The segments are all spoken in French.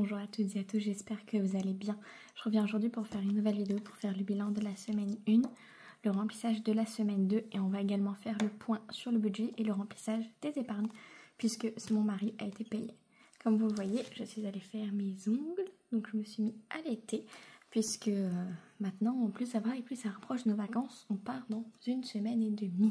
Bonjour à toutes et à tous, j'espère que vous allez bien. Je reviens aujourd'hui pour faire une nouvelle vidéo pour faire le bilan de la semaine 1, le remplissage de la semaine 2 et on va également faire le point sur le budget et le remplissage des épargnes puisque mon mari a été payé. Comme vous le voyez, je suis allée faire mes ongles, donc je me suis mis à l'été puisque maintenant, en plus ça va et plus ça rapproche de nos vacances, on part dans 1 semaine et demie.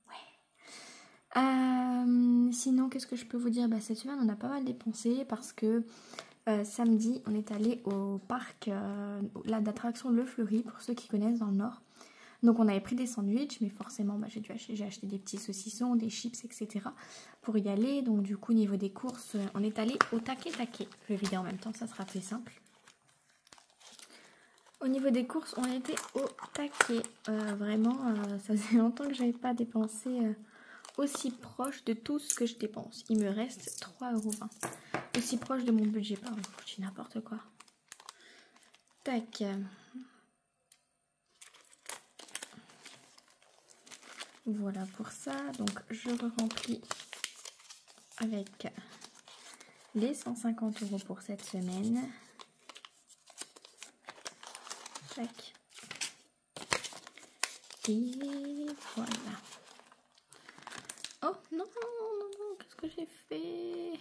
Sinon, qu'est-ce que je peux vous dire? Cette semaine, on a pas mal dépensé parce que samedi, on est allé au parc d'attraction Le Fleury, pour ceux qui connaissent dans le Nord. Donc, on avait pris des sandwichs, mais forcément, j'ai acheté des petits saucissons, des chips, etc. pour y aller. Donc, du coup, au niveau des courses, on est allé au taquet. Je vais vider en même temps, ça sera plus simple. Au niveau des courses, on était au taquet. Vraiment, ça faisait longtemps que j'avais pas dépensé aussi proche de tout ce que je dépense. Il me reste 3,20 €. Aussi proche de mon budget, pardon, je dis n'importe quoi. Tac. Voilà pour ça. Donc je remplis avec les 150 € pour cette semaine. Tac. Et voilà. Oh non, qu'est-ce que j'ai fait?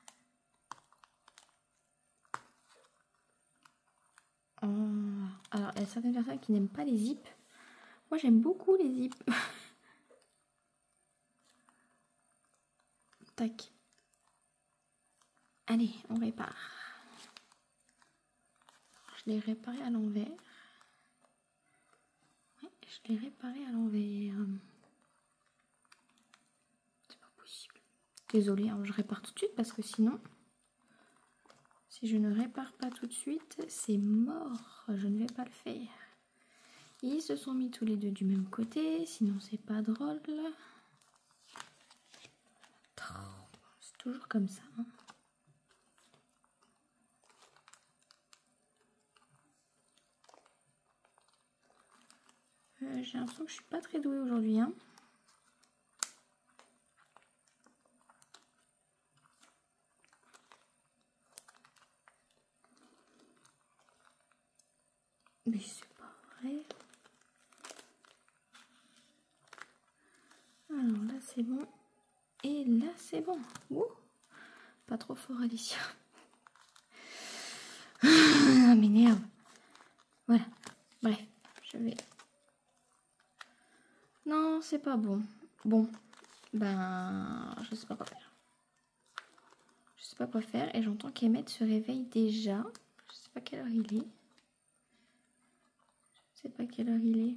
Alors, il y a certaines personnes qui n'aiment pas les zips. Moi, j'aime beaucoup les zips. Tac. Allez, on répare. Je l'ai réparé à l'envers. Ouais, je l'ai réparé à l'envers. C'est pas possible. Désolée, hein, je répare tout de suite parce que sinon, si je ne répare pas tout de suite, c'est mort. Je ne vais pas le faire. Ils se sont mis tous les deux du même côté, sinon c'est pas drôle. C'est toujours comme ça. Hein. J'ai l'impression que je suis pas très douée aujourd'hui. Hein. Mais c'est pas vrai. Alors là c'est bon. Et là c'est bon. Ouh, pas trop fort Alicia. Ça m'énerve. Voilà. Bref, je vais... Non, c'est pas bon. Bon, je sais pas quoi faire. Je sais pas quoi faire et j'entends qu'Emmett se réveille déjà. Je sais pas quelle heure il est. Je sais pas quelle heure il est.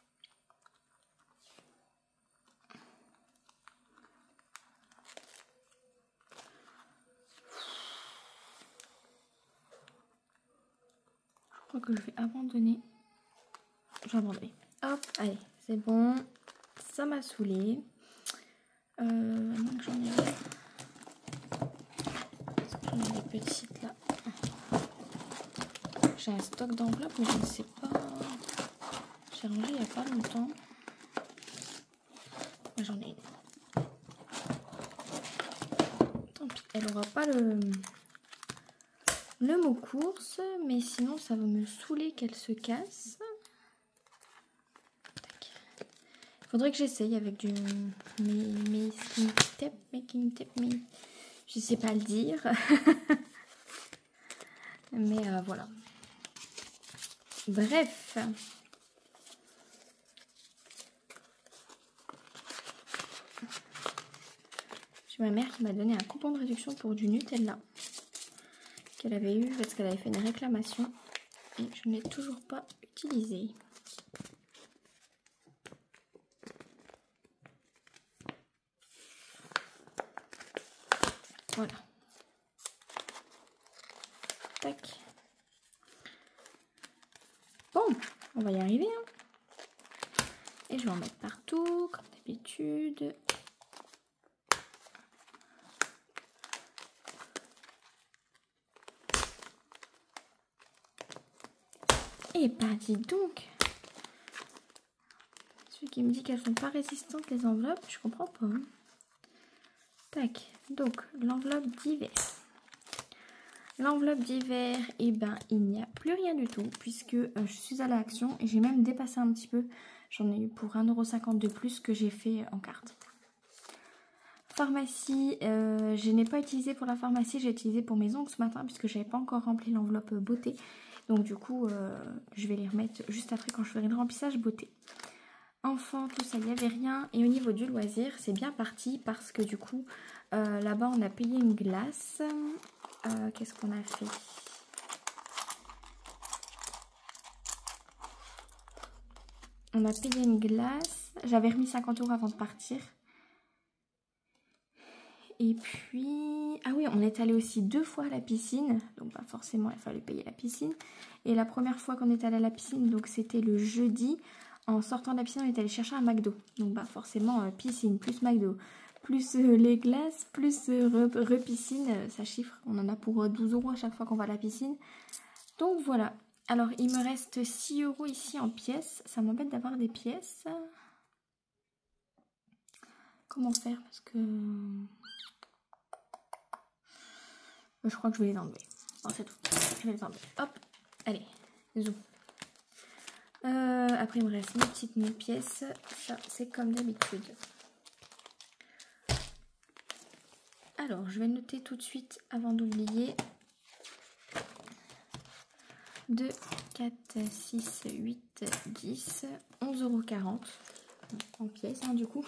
Je crois que je vais abandonner. Je vais abandonner. Hop, allez, c'est bon. Ça m'a saoulée. J'en ai des petites là. J'ai un stock d'enveloppes, mais je ne sais pas. J'ai rangé il n'y a pas longtemps. J'en ai une. Tant pis, elle n'aura pas le mot course, mais sinon ça va me saouler qu'elle se casse. Il faudrait que j'essaye avec du making tape, mais je sais pas le dire. Mais voilà. Bref. J'ai ma mère qui m'a donné un coupon de réduction pour du Nutella qu'elle avait eu parce qu'elle avait fait une réclamation et je ne l'ai toujours pas utilisé. Voilà. Tac. Bon, on va y arriver. Hein. Et je vais en mettre partout, comme d'habitude. Et bah dis donc. Celui qui me dit qu'elles sont pas résistantes les enveloppes, je comprends pas. Hein. Tac, donc l'enveloppe divers. L'enveloppe d'hiver, eh ben, il n'y a plus rien du tout puisque je suis allée à Action et j'ai même dépassé un petit peu. J'en ai eu pour 1,50 € de plus que j'ai fait en carte. Pharmacie, je n'ai pas utilisé pour la pharmacie, j'ai utilisé pour mes ongles ce matin puisque je n'avais pas encore rempli l'enveloppe beauté. Donc du coup, je vais les remettre juste après quand je ferai le remplissage beauté. Enfant, tout ça, il n'y avait rien. Et au niveau du loisir, c'est bien parti parce que du coup, là-bas, on a payé une glace. Qu'est-ce qu'on a fait? On a payé une glace. J'avais remis 50 € avant de partir. Et puis... Ah oui, on est allé aussi 2 fois à la piscine. Donc bah, forcément, il fallait payer la piscine. Et la première fois qu'on est allé à la piscine, donc c'était le jeudi. En sortant de la piscine, on est allé chercher un McDo. Donc bah forcément, piscine plus McDo. Plus les glaces, plus piscine, ça chiffre. On en a pour 12 € à chaque fois qu'on va à la piscine. Donc voilà. Alors, il me reste 6 € ici en pièces. Ça m'embête d'avoir des pièces. Comment faire? Parce que... je crois que je vais les enlever. Bon, c'est tout. Je vais les enlever. Hop. Allez. Zoom. Après, il me reste mes petites pièces. Ça, c'est comme d'habitude. Alors, je vais noter tout de suite avant d'oublier. 2, 4, 6, 8, 10, 11,40 € en pièces, hein, du coup.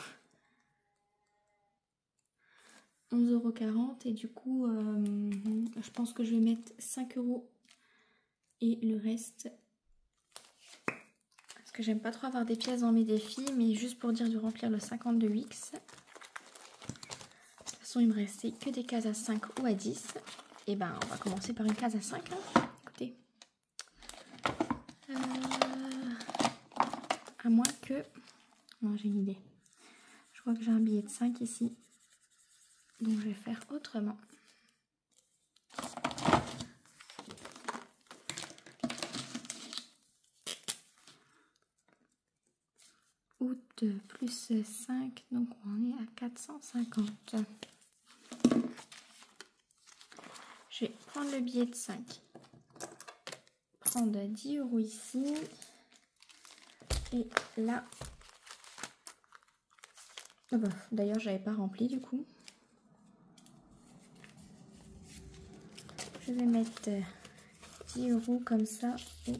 11,40 € et du coup, je pense que je vais mettre 5 € et le reste... Parce que j'aime pas trop avoir des pièces dans mes défis, mais juste pour dire de remplir le 52 X. De toute façon, il me restait que des cases à 5 ou à 10. Et ben, on va commencer par une case à 5. Hein. Écoutez. À moins que... Non, j'ai une idée. Je crois que j'ai un billet de 5 ici. Donc, je vais faire autrement. Août plus 5, donc on est à 450. Je vais prendre le billet de 5. Prendre 10 € ici. Et là... Oh bah, d'ailleurs, j'avais pas rempli du coup. Je vais mettre 10 € comme ça. Et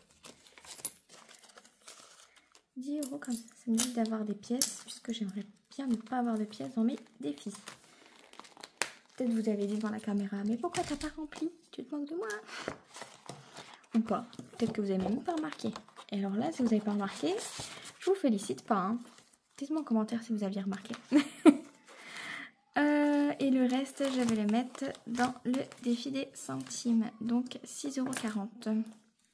10 € comme ça. Ça m'évite d'avoir des pièces, puisque j'aimerais bien ne pas avoir de pièces dans mes défis. Peut-être vous avez dit devant la caméra, mais pourquoi t'as pas rempli? Tu te moques de moi? Ou pas. Peut-être que vous avez même pas remarqué. Et alors là, si vous n'avez pas remarqué, je vous félicite pas. Hein. Dites-moi en commentaire si vous aviez remarqué. Et le reste, je vais le mettre dans le défi des centimes. Donc 6,40 €.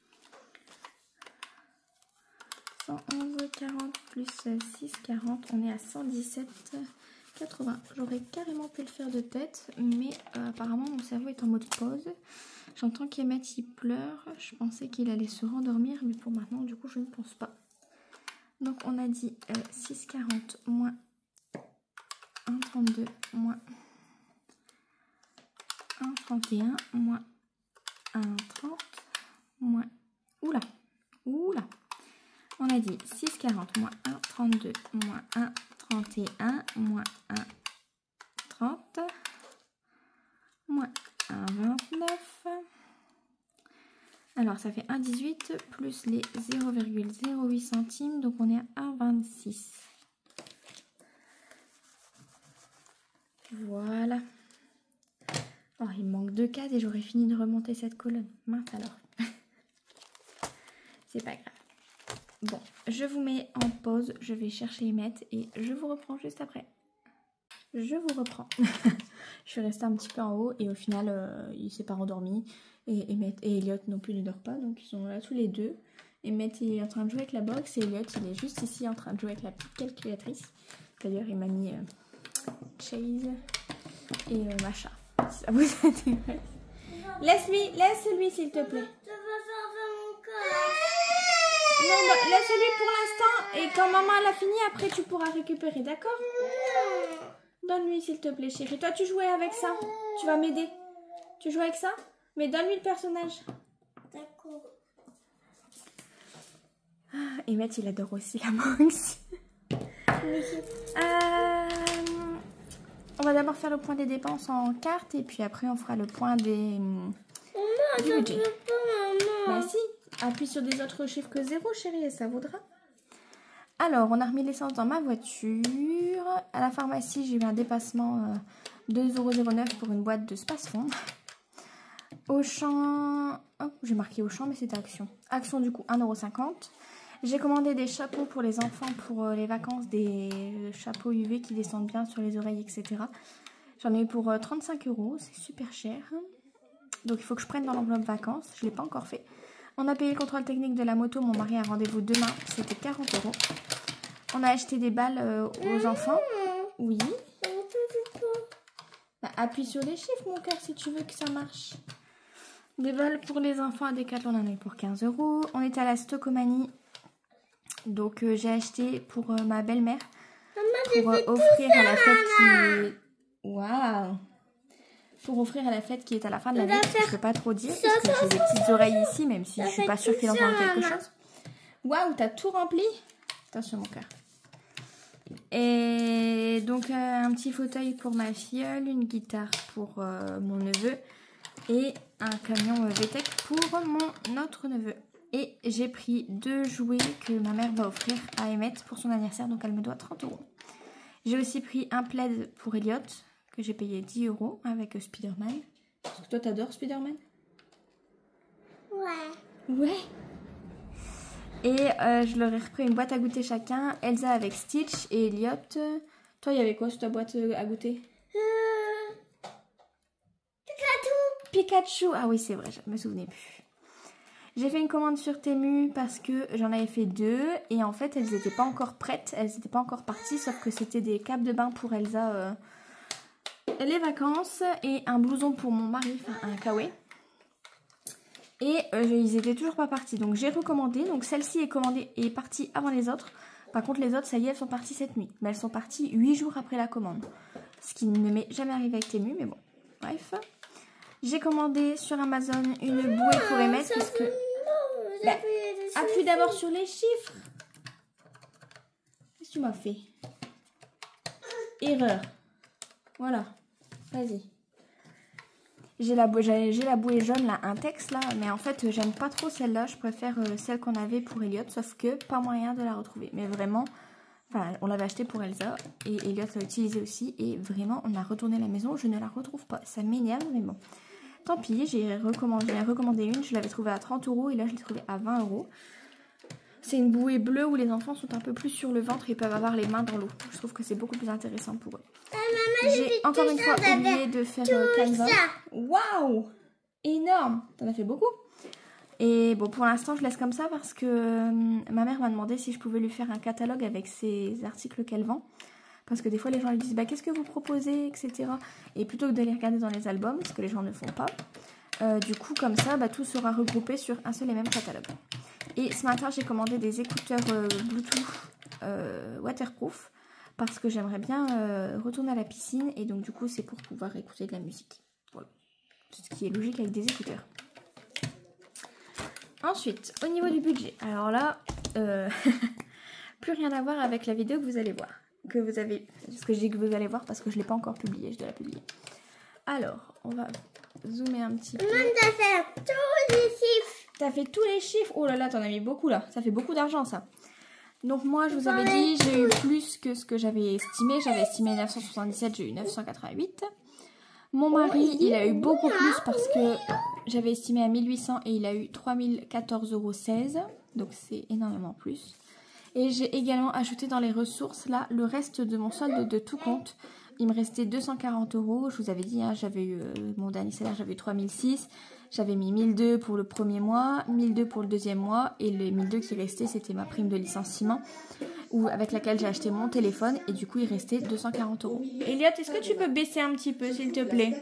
111,40 plus 6,40, on est à 117,80. J'aurais carrément pu le faire de tête, mais apparemment mon cerveau est en mode pause. J'entends qu'Emmett il pleure. Je pensais qu'il allait se rendormir, mais pour maintenant, du coup, je ne pense pas. Donc on a dit 6,40 moins 1,32 moins 1,31 moins 1,30 moins... Oula, oula. On a dit 6,40 moins 1,32 moins 1,31 moins 1,30 moins 1,29. Alors ça fait 1,18 plus les 0,08 centimes, donc on est à 1,26. Voilà. Oh, il me manque 2 cases et j'aurais fini de remonter cette colonne. Mince alors. C'est pas grave. Bon, je vous mets en pause, je vais chercher Emmett et je vous reprends juste après. Je vous reprends. Je suis restée un petit peu en haut et au final, il s'est pas rendormi. Et Emmett et Elliot non plus ne dorment pas, donc ils sont là tous les deux. Emmett est en train de jouer avec la box et Elliot il est juste ici en train de jouer avec la petite calculatrice. D'ailleurs, il m'a mis Chase et Macha. Si ça vous intéresse. Laisse-lui s'il te plaît. Non, bah, laisse-lui pour l'instant et quand maman elle a fini, après tu pourras récupérer, d'accord? Donne-lui s'il te plaît, chérie. Toi, tu jouais avec ça. Tu vas m'aider. Tu joues avec ça? Mais donne-lui le personnage. D'accord. Emmett, il adore aussi la Manx. On va d'abord faire le point des dépenses en carte et puis après on fera le point des... du budget. Bah si, appuie sur des autres chiffres que 0 chérie et ça vaudra. Alors, on a remis l'essence dans ma voiture. À la pharmacie, j'ai eu un dépassement 2,09 € pour une boîte de Spasfon. Auchan... Oh, j'ai marqué Auchan mais c'était Action. Action du coup 1,50 €. J'ai commandé des chapeaux pour les enfants pour les vacances, des chapeaux UV qui descendent bien sur les oreilles, etc. J'en ai eu pour 35 €, c'est super cher. Donc il faut que je prenne dans l'enveloppe vacances, je ne l'ai pas encore fait. On a payé le contrôle technique de la moto, mon mari a rendez-vous demain, c'était 40 €. On a acheté des balles aux enfants. Oui. Bah, appuie sur les chiffres mon cœur si tu veux que ça marche. Des balles pour les enfants à Decathlon, on en a eu pour 15 €. On était à la Stocomanie. Donc j'ai acheté pour ma belle-mère pour offrir à la fête qui est... Waouh! Pour offrir à la fête qui est à la fin de l'année. Je ne peux pas trop dire parce que j'ai des petites oreilles ici, même si je suis pas sûre qu'il entende quelque chose. Waouh, t'as tout rempli? Attention mon cœur. Et donc un petit fauteuil pour ma filleule, une guitare pour mon neveu et un camion VTEC pour mon autre neveu. Et j'ai pris 2 jouets que ma mère va offrir à Emmett pour son anniversaire, donc elle me doit 30 €. J'ai aussi pris un plaid pour Elliot, que j'ai payé 10 € avec Spider-Man. Parce que toi, t'adores Spider-Man? Ouais. Ouais. Et je leur ai repris une boîte à goûter chacun. Elsa avec Stitch et Elliot. Toi, il y avait quoi sur ta boîte à goûter? Pikachu. Pikachu. Ah oui, c'est vrai, je me souvenais plus. J'ai fait une commande sur Temu parce que j'en avais fait 2 et en fait elles n'étaient pas encore prêtes, elles n'étaient pas encore parties, sauf que c'était des capes de bain pour Elsa, les vacances et un blouson pour mon mari, enfin un kawaii. Et ils étaient toujours pas partis, donc j'ai recommandé, donc celle-ci est partie avant les autres. Par contre les autres, ça y est, elles sont parties cette nuit, mais elles sont parties 8 jours après la commande. Ce qui ne m'est jamais arrivé avec Temu, mais bon, bref. J'ai commandé sur Amazon une bouée pour Emmett parce que... Bah, appuie d'abord sur les chiffres. Qu'est-ce que tu m'as fait? Erreur. Voilà. Vas-y. J'ai la bouée jaune là, Intex là, mais en fait j'aime pas trop celle-là. Je préfère celle qu'on avait pour Elliot, sauf que pas moyen de la retrouver. Mais vraiment, enfin on l'avait acheté pour Elsa et Elliot l'a utilisé aussi et vraiment on a retourné la maison, je ne la retrouve pas. Ça m'énerve mais bon. Tant pis, j'ai recommandé une, je l'avais trouvée à 30 € et là je l'ai trouvée à 20 €. C'est une bouée bleue où les enfants sont un peu plus sur le ventre et peuvent avoir les mains dans l'eau. Je trouve que c'est beaucoup plus intéressant pour eux. J'ai encore une fois oublié de faire Canva. Waouh! Énorme! T'en as fait beaucoup. Et bon, pour l'instant je laisse comme ça parce que ma mère m'a demandé si je pouvais lui faire un catalogue avec ces articles qu'elle vend. Parce que des fois les gens lui disent bah, qu'est-ce que vous proposez, etc. Et plutôt que de les regarder dans les albums, ce que les gens ne font pas, du coup comme ça tout sera regroupé sur un seul et même catalogue. Et ce matin j'ai commandé des écouteurs Bluetooth waterproof parce que j'aimerais bien retourner à la piscine et donc du coup c'est pour pouvoir écouter de la musique. Voilà. Ce qui est logique avec des écouteurs. Ensuite, au niveau du budget, alors là, plus rien à voir avec la vidéo que vous allez voir. Ce que je dis que vous allez voir parce que je ne l'ai pas encore publié, je dois la publier. Alors, on va zoomer un petit peu. Maman, t'as fait tous les chiffres. T'as fait tous les chiffres? Oh là là, t'en as mis beaucoup là, ça fait beaucoup d'argent ça. Donc moi, je vous avais dit, j'ai eu plus que ce que j'avais estimé. J'avais estimé 977, j'ai eu 988. Mon mari, il a eu beaucoup plus parce que j'avais estimé à 1800 et il a eu 3014,16 €. Donc c'est énormément plus. Et j'ai également ajouté dans les ressources, là, le reste de mon solde de tout compte. Il me restait 240 €. Je vous avais dit, hein, j'avais eu mon dernier salaire, j'avais eu 3006. J'avais mis 1002 pour le premier mois, 1002 pour le deuxième mois. Et les 1002 qui restaient, c'était ma prime de licenciement avec laquelle j'ai acheté mon téléphone. Et du coup, il restait 240 €. Elliot, est-ce que tu peux baisser un petit peu, s'il te plaît?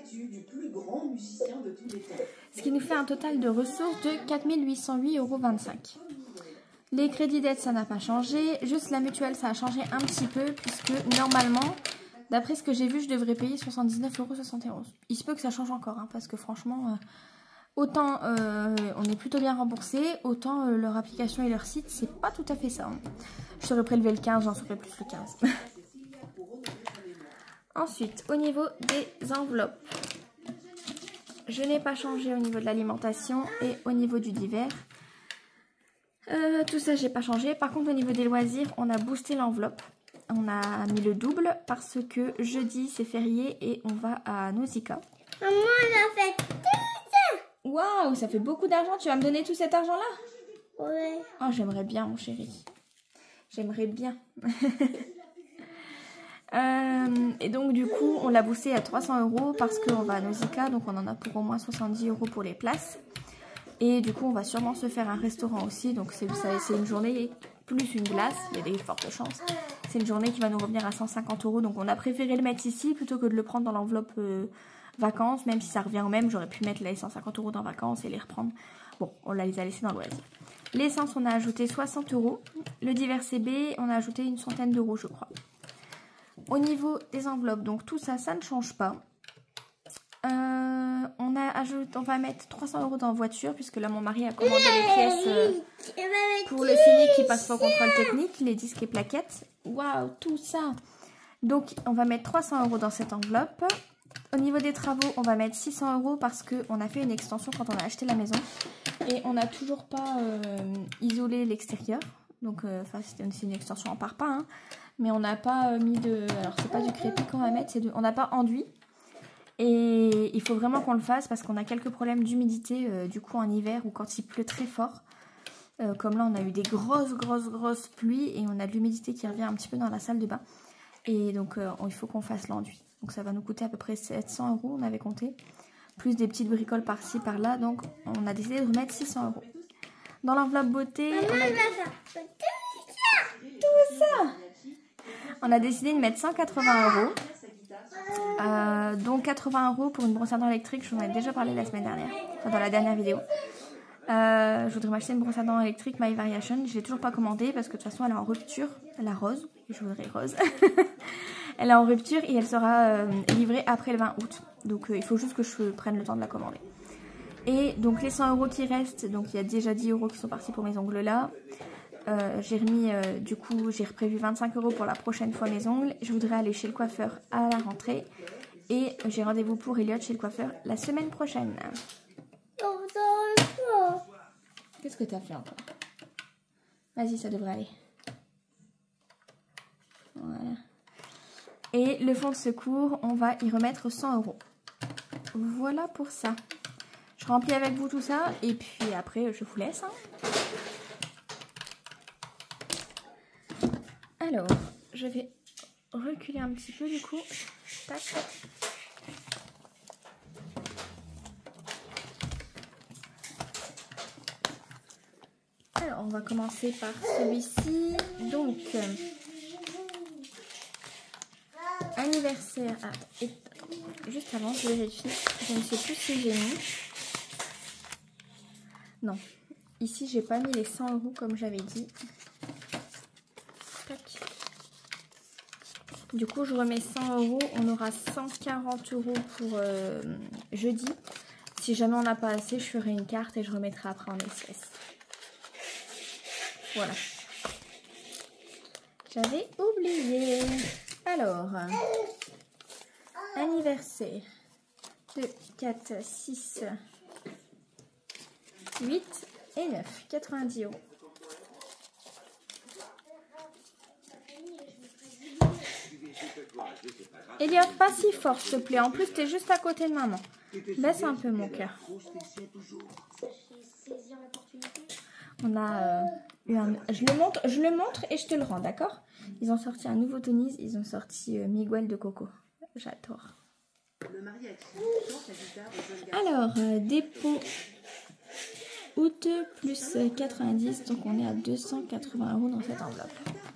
Ce qui nous fait un total de ressources de 4808,25 €. Les crédits d'aide, ça n'a pas changé. Juste la mutuelle, ça a changé un petit peu puisque normalement, d'après ce que j'ai vu, je devrais payer 79,71 €. Il se peut que ça change encore hein, parce que franchement, Autant on est plutôt bien remboursé, autant leur application et leur site, c'est pas tout à fait ça. Hein. Je serais prélevé le 15, j'en serais plus le 15. Ensuite, au niveau des enveloppes, je n'ai pas changé au niveau de l'alimentation et au niveau du divers. Tout ça, j'ai pas changé. Par contre, au niveau des loisirs, on a boosté l'enveloppe. On a mis le double parce que jeudi, c'est férié et on va à Nausicaa. Maman, elle a fait tout ça. Waouh, ça fait beaucoup d'argent. Tu vas me donner tout cet argent-là? Ouais. Oh, j'aimerais bien, mon chéri. J'aimerais bien. Et donc, du coup, on l'a boosté à 300 € parce qu'on va à Nausicaa. Donc, on en a pour au moins 70 € pour les places. Et du coup, on va sûrement se faire un restaurant aussi. Donc, c'est une journée plus une glace. Il y a des fortes chances. C'est une journée qui va nous revenir à 150 €. Donc, on a préféré le mettre ici plutôt que de le prendre dans l'enveloppe vacances. Même si ça revient au même, j'aurais pu mettre les 150 € dans vacances et les reprendre. Bon, on les a laissés dans le loisir. L'essence, on a ajouté 60 €. Le divers CB, on a ajouté une centaine d'euros, je crois. Au niveau des enveloppes, donc tout ça, ça ne change pas. On va mettre 300 € dans voiture, puisque là mon mari a commandé les pièces pour le Scénic qui passe pas au contrôle technique, les disques et plaquettes. Waouh, tout ça. Donc on va mettre 300 € dans cette enveloppe. Au niveau des travaux, on va mettre 600 € parce qu'on a fait une extension quand on a acheté la maison. Et on n'a toujours pas isolé l'extérieur. Donc c'est une extension en parpaing, hein. Mais on n'a pas mis de... Alors c'est pas du crépi qu'on va mettre, on n'a pas enduit. Et il faut vraiment qu'on le fasse parce qu'on a quelques problèmes d'humidité du coup en hiver ou quand il pleut très fort. Comme là on a eu des grosses pluies et on a de l'humidité qui revient un petit peu dans la salle de bain. Et donc il faut qu'on fasse l'enduit. Donc ça va nous coûter à peu près 700 € on avait compté. Plus des petites bricoles par-ci par-là. Donc on a décidé de remettre 600 €. Dans l'enveloppe beauté, tout ça. On a décidé de mettre 180 €. Donc 80 € pour une brosse à dents électrique, je vous en ai déjà parlé la semaine dernière, enfin dans la dernière vidéo. Je voudrais m'acheter une brosse à dents électrique My Variation, je l'ai toujours pas commandée parce que de toute façon elle est en rupture, la rose, je voudrais rose. Elle est en rupture et elle sera livrée après le 20 août, donc il faut juste que je prenne le temps de la commander. Et donc les 100 € qui restent, donc il y a déjà 10 € qui sont partis pour mes ongles là. J'ai remis, du coup, j'ai prévu 25 € pour la prochaine fois mes ongles. Je voudrais aller chez le coiffeur à la rentrée. Et j'ai rendez-vous pour Elliot chez le coiffeur la semaine prochaine. Qu'est-ce que tu as fait encore? Vas-y, ça devrait aller. Voilà. Et le fonds de secours, on va y remettre 100 €. Voilà pour ça. Je remplis avec vous tout ça. Et puis après, je vous laisse. Hein. Alors, je vais reculer un petit peu du coup. Tac. Alors, on va commencer par celui-ci. Donc, anniversaire. Ah, et juste avant, je vérifie. Je ne sais plus si j'ai mis. Non. Ici, j'ai pas mis les 100 € comme j'avais dit. Tac. Du coup, je remets 100 €. On aura 140 € pour jeudi. Si jamais on n'a pas assez, je ferai une carte et je remettrai après en espèces. Voilà. J'avais oublié. Alors, anniversaire. 2, 4, 6, 8 et 9. 90 €. Elliot, pas si fort, s'il te plaît. En plus, t'es juste à côté de maman. Baisse un peu mon cœur. On a eu un... Je le montre et je te le rends, d'accord? Ils ont sorti un nouveau tennis. Ils ont sorti Miguel de Coco. J'adore. Alors, dépôt août plus 90. Donc, on est à 280 € dans cette enveloppe.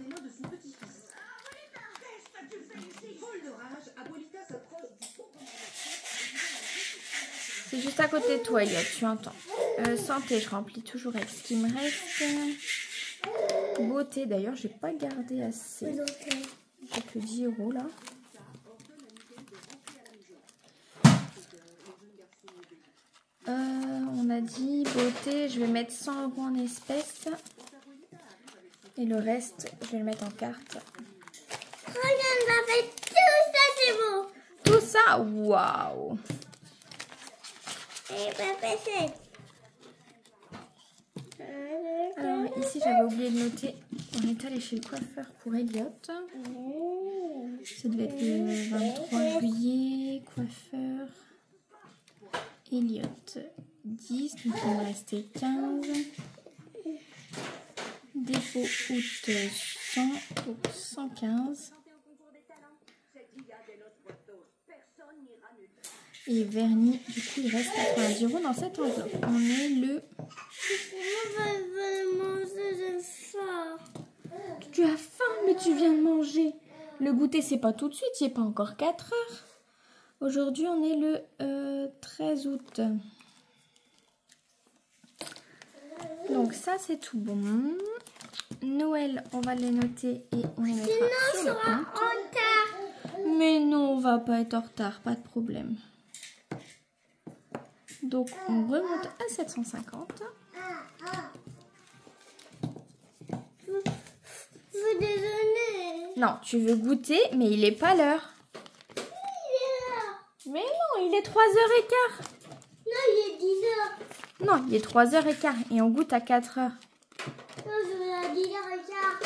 C'est juste à côté de toi, Elliot, tu entends. Santé, je remplis toujours avec ce qui me reste. Beauté, d'ailleurs, j'ai pas gardé assez. J'ai que 10 € là. On a dit beauté, je vais mettre 100 € en espèces. Et le reste, je vais le mettre en carte. Regarde, on a fait tout ça, c'est bon. Tout ça, waouh! Et papa, c'est... Alors ici, j'avais oublié de noter. On est allé chez le coiffeur pour Elliot. Ça devait être le 23 juillet. Coiffeur Elliot 10. Donc il me restait 15. Dépôt août 100. Donc 115. Et vernis, du coup, il reste 90 € dans cette enveloppe. On est le... Tu as faim, mais tu viens de manger. Le goûter, c'est pas tout de suite, il n'est pas encore 4 heures. Aujourd'hui, on est le 13 août. Donc ça, c'est tout bon. Noël, on va les noter et on les mettra sur le compte. Mais non, on va pas être en retard, pas de problème. Donc, on remonte à 750. Vous désolez. Non, tu veux goûter, mais il n'est pas l'heure. Il est là. Mais non, il est 3h15. Non, il est 10h. Non, il est 3h15 et on goûte à 4h. Non, je vais à 10h15.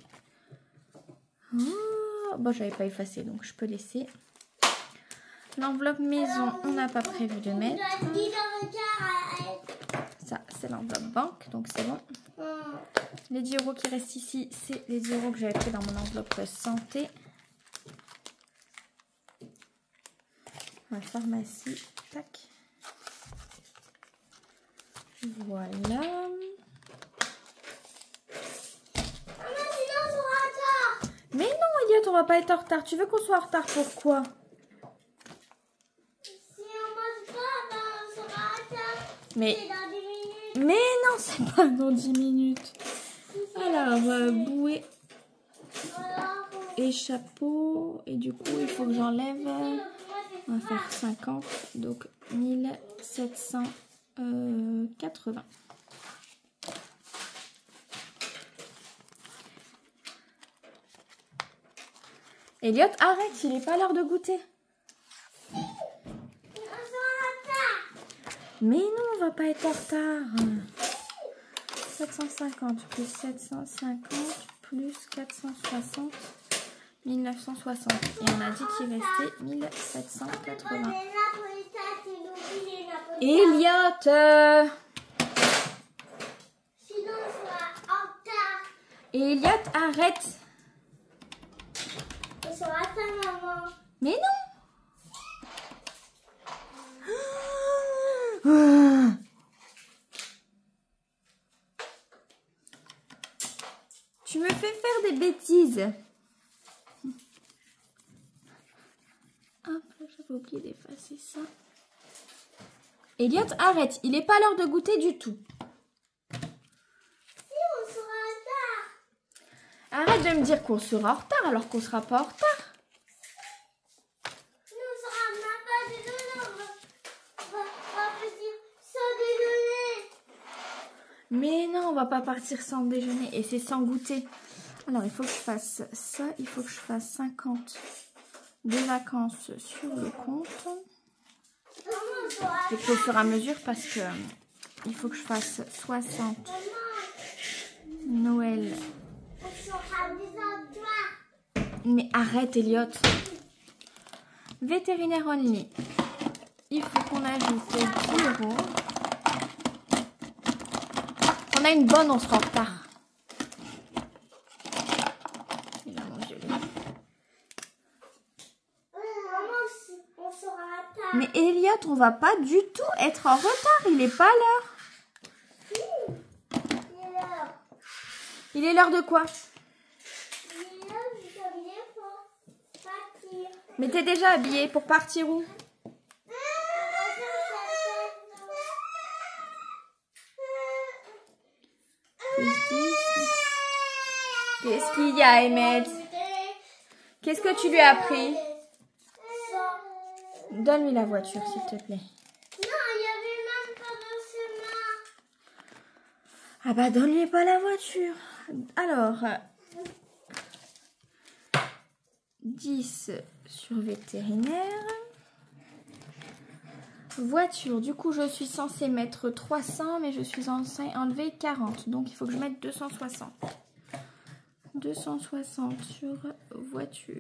Oh, bon, j'avais pas effacé, donc je peux laisser. L'enveloppe maison, on n'a pas prévu de mettre. Ça, c'est l'enveloppe banque, donc c'est bon. Les 10 € qui restent ici, c'est les 10 € que j'avais pris dans mon enveloppe santé. La pharmacie, tac. Voilà. Mais non, Elliot, on va pas être en retard. Tu veux qu'on soit en retard, pourquoi? Mais non, c'est pas dans 10 minutes. Alors, bouée et chapeau. Et du coup, il faut que j'enlève. On va faire 50. Donc, 1780. Elliot, arrête, il n'est pas l'heure de goûter. Mais non, on va pas être en retard. 750 plus 750 plus 460, 1960. Et on a dit qu'il restait 1780. Elliot Sinon, on sera en retard. Elliot, arrête. On sera en retard, maman. Mais non. Tu me fais faire des bêtises. Hop, j'avais oublié d'effacer ça. Elliot, arrête. Il n'est pas l'heure de goûter du tout. Si, on sera en retard. Arrête de me dire qu'on sera en retard alors qu'on sera pas en retard. Si on sera même pas désolé, on va partir sans déjeuner. Mais non, on va pas partir sans déjeuner et c'est sans goûter. Alors, il faut que je fasse ça. Il faut que je fasse 50 de vacances sur le compte. Et puis au fur et à mesure parce que il faut que je fasse 60 Noël. On sera désolé. Mais arrête, Elliot. Vétérinaire only. Il faut qu'on ajoute 10 €. On a une bonne, on sera en retard. Il a mangé le... Maman, on sera en retard. Mais Elliot, on va pas du tout être en retard. Il est pas l'heure. Il est l'heure. Il est l'heure de quoi? Il est l'heure de s'habiller pour partir. Mais t'es déjà habillé pour partir où? Qu'est-ce qu'il y a, Ahmed? Qu'est-ce que tu lui as appris? Donne-lui la voiture, s'il te plaît. Non, il y avait même pas de chemin. Ah bah donne-lui pas la voiture. Alors, 10 sur vétérinaire. Voiture, du coup je suis censée mettre 300, mais je suis censée enlever 40. Donc il faut que je mette 260. 260 sur voiture.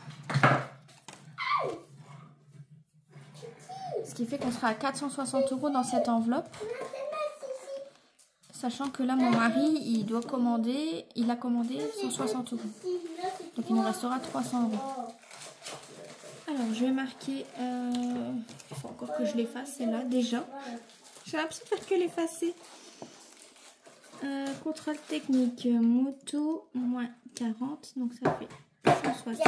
Ce qui fait qu'on sera à 460 € dans cette enveloppe. Sachant que là, mon mari, il a commandé 160 €. Donc il nous restera 300 €. Alors, je vais marquer... il faut encore que je l'efface, c'est là, déjà. J'ai l'impression de faire que l'effacer. Contrôle technique, moto, moins 40. Donc ça fait 160.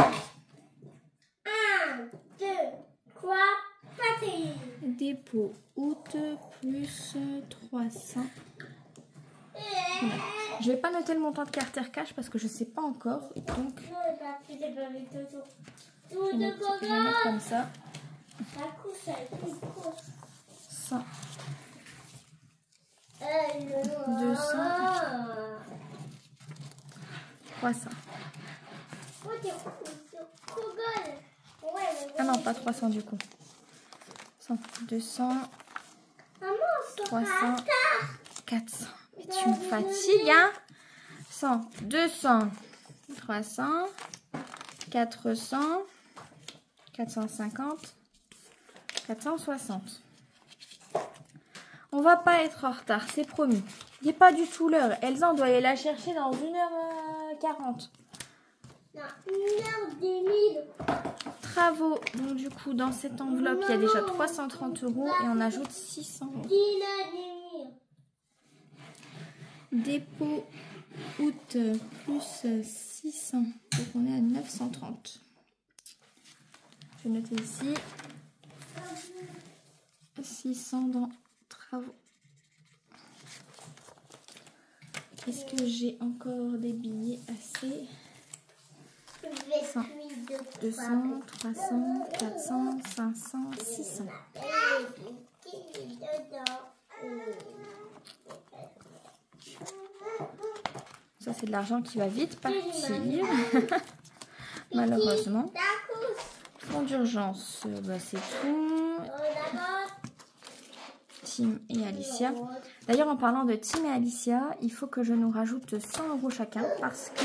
1, 2, 3, 4. Dépôt, août, plus 300. Voilà. Je vais pas noter le montant de Carter Cash parce que je sais pas encore. Donc, je vais mettre comme ça. 100. 200. 300. Ah non, pas 300 du coup. 100, 200. 300. 400. Mais tu me fatigues, hein? 100, 200, 300, 400, 450, 460. On va pas être en retard, c'est promis. Il n'est pas du tout l'heure. Elsa, on doit aller la chercher dans 1h40. Non, 1h10. Travaux. Donc du coup, dans cette enveloppe, il y a déjà 330 € et on ajoute 600 €. Dépôt août plus 600. Donc on est à 930. Je vais noter ici. 600 dans travaux. Est-ce que j'ai encore des billets assez? 100, 200, 300, 400, 500, 600. Ça, c'est de l'argent qui va vite partir. Malheureusement. Fonds d'urgence, bah, c'est tout. Tim et Alicia. D'ailleurs, en parlant de Tim et Alicia, il faut que je nous rajoute 100 € chacun parce que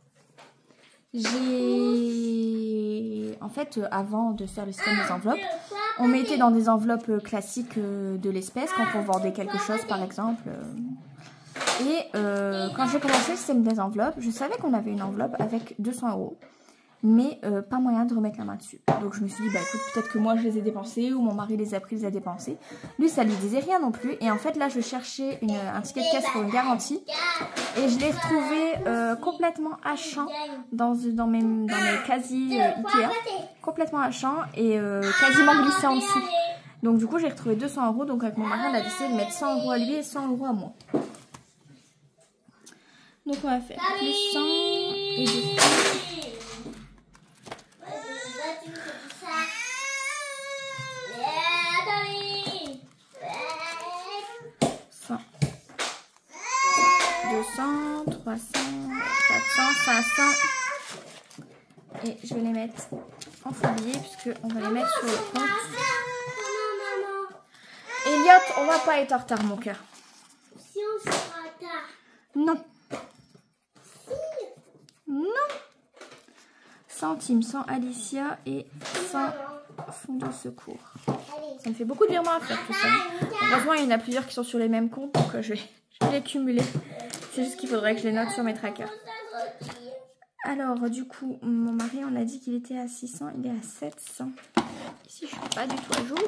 j'ai... En fait, avant de faire le système des enveloppes, on mettait dans des enveloppes classiques de l'espèce quand on vendait quelque chose, par exemple. Et quand j'ai commencé le système des enveloppes, je savais qu'on avait une enveloppe avec 200 €. Mais pas moyen de remettre la main dessus. Donc je me suis dit, bah écoute, peut-être que moi je les ai dépensés ou mon mari les a pris, les a dépensés. Lui, ça lui disait rien non plus. Et en fait, là, je cherchais un ticket de caisse pour une garantie. Et je l'ai retrouvé complètement à champ dans mes casiers Ikea. Complètement à champ et quasiment glissé en dessous. Donc du coup, j'ai retrouvé 200 €. Donc avec mon mari, on a décidé de mettre 100 € à lui et 100 € à moi. Donc on va faire plus 100 et 200. 200, 300, 400, 500 et je vais les mettre en foulier puisque on va les mettre sur le compte. Elliot, on va pas être en retard mon cœur. Si on sera en retard. Non. Non. 100 Tim, 100 Alicia et 100 fonds de secours. Ça me fait beaucoup de virements à faire tout ça. Heureusement, il y en a plusieurs qui sont sur les mêmes comptes, donc je vais les cumuler. C'est juste qu'il faudrait que je les note sur mes trackers. Alors, du coup, mon mari, on a dit qu'il était à 600, il est à 700. Ici, je ne suis pas du tout à jour.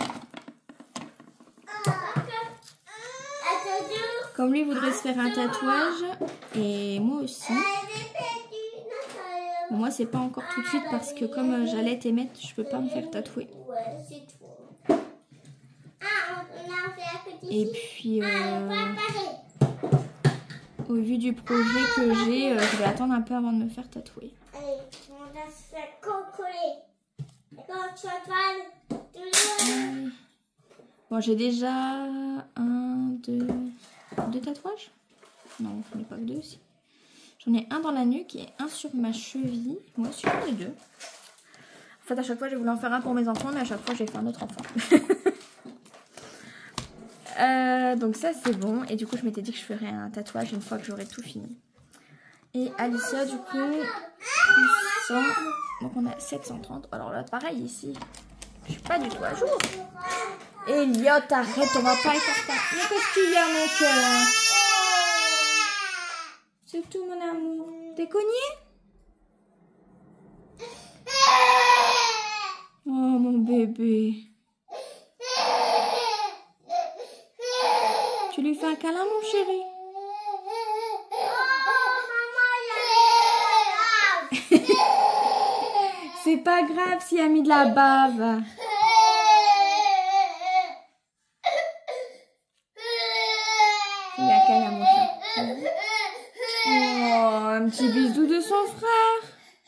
Comme lui voudrait se faire un tatouage, et moi aussi. Bon, moi, c'est pas encore tout de suite parce que comme j'allais t'émettre, je peux pas me faire tatouer. Et puis, au vu du projet que j'ai, je vais attendre un peu avant de me faire tatouer. Allez, on va se faire coller. Quand tu vas Bon, j'ai déjà deux tatouages. Non, j'en ai pas que 2 aussi. J'en ai un dans la nuque et un sur ma cheville. Moi aussi, j'en ai 2. En fait, à chaque fois, j'ai voulu en faire un pour mes enfants, mais à chaque fois, j'ai fait un autre enfant. Donc ça, c'est bon. Et du coup, je m'étais dit que je ferais un tatouage une fois que j'aurais tout fini. Et Alicia, du coup, 800. Donc on a 730. Alors là, pareil, ici, je suis pas du tout à jour. Elliot, arrête, on va pas être en retard. Mais qu'est-ce qu'il y a, mon cœur? C'est tout, mon amour. T'es cogné? Oh, mon bébé. Tu lui fais un câlin, mon chéri? C'est pas grave s'il a mis de la bave. Il a câlin, mon chat. Oh, un petit bisou de son frère.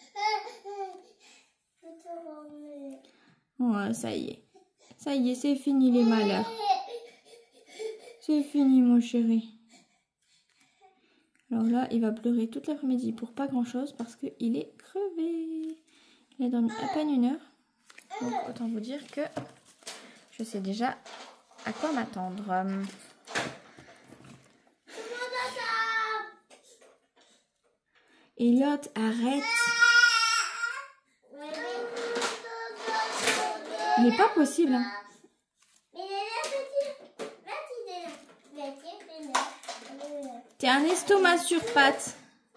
Ouais, ça y est. Ça y est, c'est fini les malheurs. C'est fini, mon chéri. Alors là, il va pleurer toute l'après-midi pour pas grand-chose parce qu'il est crevé. Il a dormi à peine 1 heure. Donc, autant vous dire que je sais déjà à quoi m'attendre. Elliot, arrête. Il n'est pas possible. Hein. T'es un estomac sur pattes.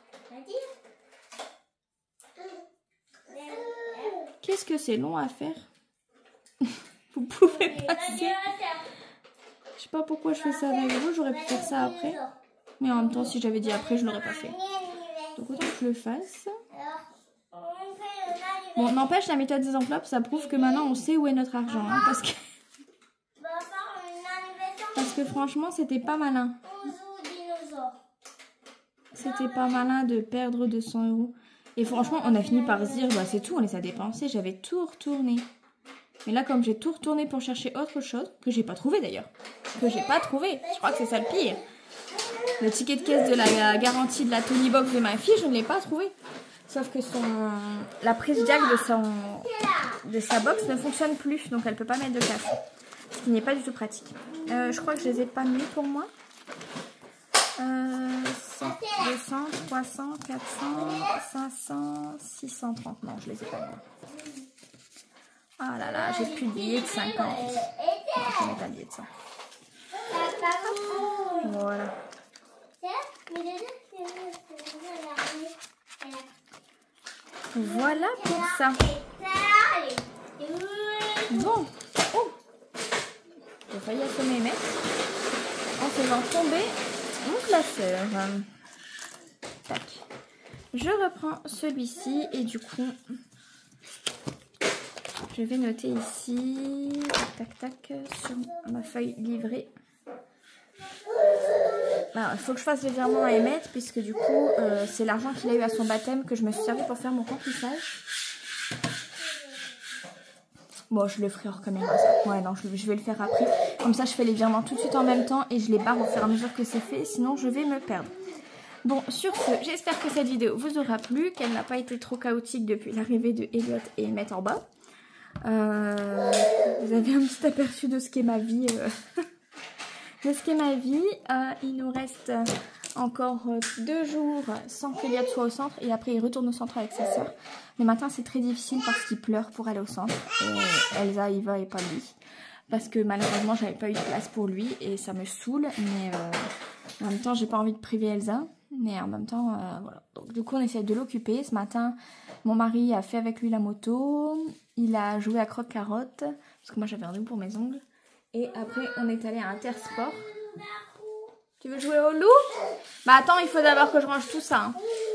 Qu'est-ce que c'est long à faire? Vous pouvez passer. Je sais pas pourquoi je fais ça avec vous. J'aurais pu faire ça après. Mais en même temps, si j'avais dit après, je l'aurais pas fait. Donc autant que je le fasse. Bon, n'empêche, la méthode des enveloppes, ça prouve que maintenant on sait où est notre argent. Hein, parce que franchement, c'était pas malin. C'était pas malin de perdre 200 €. Et franchement, on a fini par se dire, bah, c'est tout, on les a dépensés. J'avais tout retourné. Mais là, comme j'ai tout retourné pour chercher autre chose, que j'ai pas trouvé d'ailleurs. Que j'ai pas trouvé. Je crois que c'est ça le pire. Le ticket de caisse de la garantie de la Tony Box de ma fille, je ne l'ai pas trouvé. Sauf que la prise jack de sa box ne fonctionne plus. Donc, elle ne peut pas mettre de casse. Ce qui n'est pas du tout pratique. Je crois que je les ai pas mis pour moi. 100, 200, 300, 400, 500, 630. Non, je les ai pas mis. Ah là là, j'ai plus de billets de 50. Non, je vais mettre un billet de 100. Voilà. Voilà pour ça. Bon. Oh. J'ai failli assommer mec en faisant tomber mon classeur. Tac. Je reprends celui-ci et du coup, je vais noter ici, tac tac, sur ma feuille livrée. Il faut que je fasse le virement à Emmett puisque du coup, c'est l'argent qu'il a eu à son baptême que je me suis servi pour faire mon remplissage. Bon, je le ferai hors caméra. Ouais, non, je vais le faire après. Comme ça, je fais les virements tout de suite en même temps et je les barre au fur et à mesure que c'est fait. Sinon, je vais me perdre. Bon, sur ce, j'espère que cette vidéo vous aura plu, qu'elle n'a pas été trop chaotique depuis l'arrivée de Elliot et Emmett en bas. Vous avez un petit aperçu de ce qu'est ma vie. Il nous reste encore 2 jours sans qu'Elliot soit au centre et après il retourne au centre avec sa soeur. Le matin c'est très difficile parce qu'il pleure pour aller au centre et Elsa y va et pas lui. Parce que malheureusement j'avais pas eu de place pour lui et ça me saoule. Mais en même temps j'ai pas envie de priver Elsa. Mais en même temps voilà. Donc du coup on essaie de l'occuper. Ce matin mon mari a fait avec lui la moto. Il a joué à croque-carotte. Parce que moi j'avais rendez-vous pour mes ongles. Et après, on est allé à Intersport. Tu veux jouer au loup? Bah attends, il faut d'abord que je range tout ça.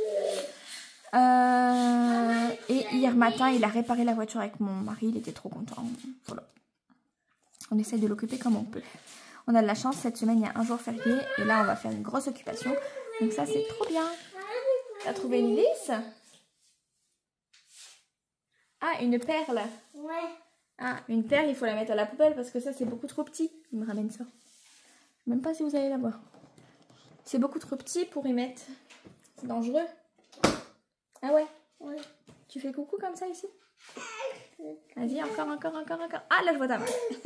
Hein. Et hier matin, il a réparé la voiture avec mon mari. Il était trop content. Voilà. On essaie de l'occuper comme on peut. On a de la chance, cette semaine, il y a un jour férié. Et là, on va faire une grosse occupation. Donc ça, c'est trop bien. T'as trouvé une vis? Ah, une perle. Ouais. Ah, une perle, il faut la mettre à la poubelle parce que ça, c'est beaucoup trop petit. Il me ramène ça. Même pas si vous allez la voir. C'est beaucoup trop petit pour y mettre. C'est dangereux. Ah ouais? Oui. Tu fais coucou comme ça ici? Vas-y, encore. Ah, là, je vois ta main.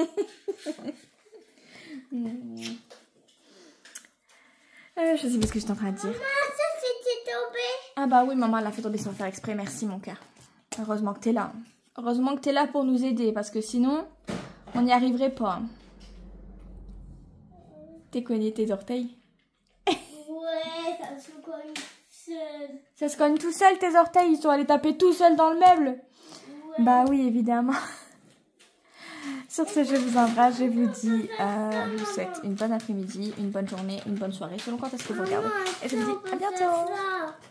Je sais plus ce que j'étais en train de dire. Maman, ça c'était tombé. Ah bah oui, maman l'a fait tomber sans faire exprès. Merci, mon cœur. Heureusement que t'es là. Heureusement que t'es là pour nous aider, parce que sinon, on n'y arriverait pas. T'es cogné tes orteils? Ouais, ça se cogne seul. Ça se cogne tout seul, tes orteils? Ils sont allés taper tout seuls dans le meuble? Ouais. Bah oui, évidemment. Sur ce, je vous embrasse, je vous dis, je vous souhaite une bonne après-midi, une bonne journée, une bonne soirée, selon quand est-ce que vous regardez. Et je vous dis à bientôt.